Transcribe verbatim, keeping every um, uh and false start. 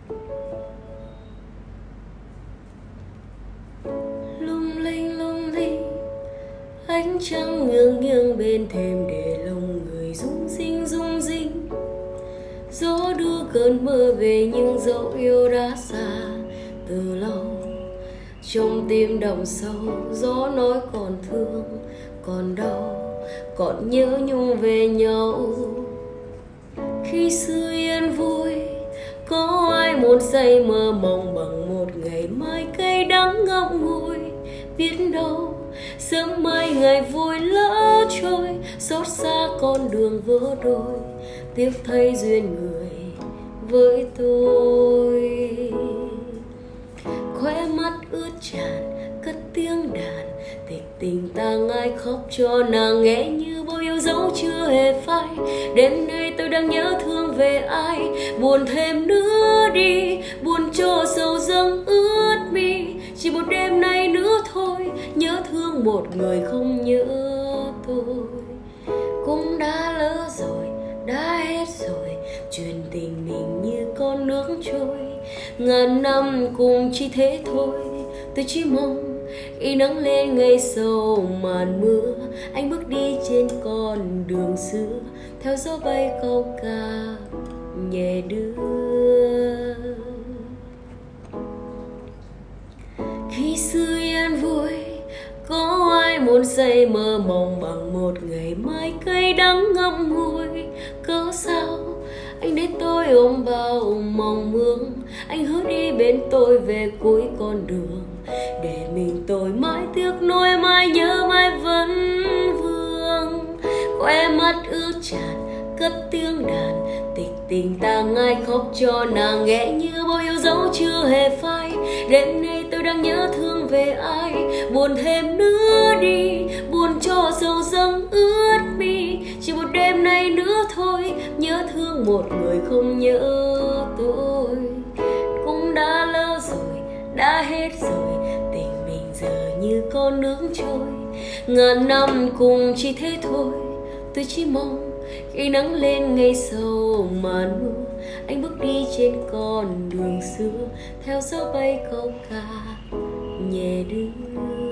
Lung linh lung linh ánh trăng nghiêng nghiêng bên thềm để lòng người rung rinh rung rinh. Gió đưa cơn mưa về nhưng dấu yêu đã xa từ lâu. Trong tim đậm sâu gió nói còn thương còn đau, còn nhớ nhung về nhau. Khi xưa yên vui có ai một giây mơ mộng bằng một ngày mai cay đắng ngậm ngùi. Biết đâu sớm mai ngày vui lỡ trôi, xót xa con đường vỡ đôi, tiếc thay duyên người với tôi. Khóe mắt ướt tràn cất tiếng đàn, tịch tình tang ai khóc cho nàng nghe như bao yêu dấu chưa hề phai. Đêm nay tôi đang nhớ thương về ai, buồn thêm nữa đi, buồn cho sầu dâng ướt mi. Chỉ một đêm nay nữa thôi, nhớ thương một người không nhớ tôi. Cũng đã lỡ rồi, đã hết rồi, chuyện tình mình như con nước trôi. Ngàn năm cùng chỉ thế thôi, tôi chỉ mong y nắng lên ngày sau màn mưa. Anh bước đi trên con đường xưa, theo gió bay câu ca nhẹ đưa. Khi xưa yên vui có ai một giây mơ mộng bằng một ngày mai cay đắng ngậm ngùi. Cớ sao anh đến tôi ôm bao mong mương, anh hứa đi bên tôi về cuối con đường, để mình tôi mãi tiếc nuối mãi nhớ mãi vấn vương. Khóe mắt ướt tràn cất tiếng đàn, tịch tình tang ai khóc cho nàng nghe như bao yêu dấu chưa hề phai. Đêm nay tôi đang nhớ thương về ai, buồn thêm nữa đi, buồn cho sầu dâng ướt mi. Chỉ một đêm nay nữa thôi, nhớ thương một người không nhớ tôi. Cũng đã lỡ rồi, đã hết rồi, tình mình giờ như con nước trôi. Ngàn năm cùng chỉ thế thôi, tôi chỉ mong khi nắng lên ngay sau màn mưa, anh bước đi trên con đường xưa, theo gió bay câu ca nhẹ đưa.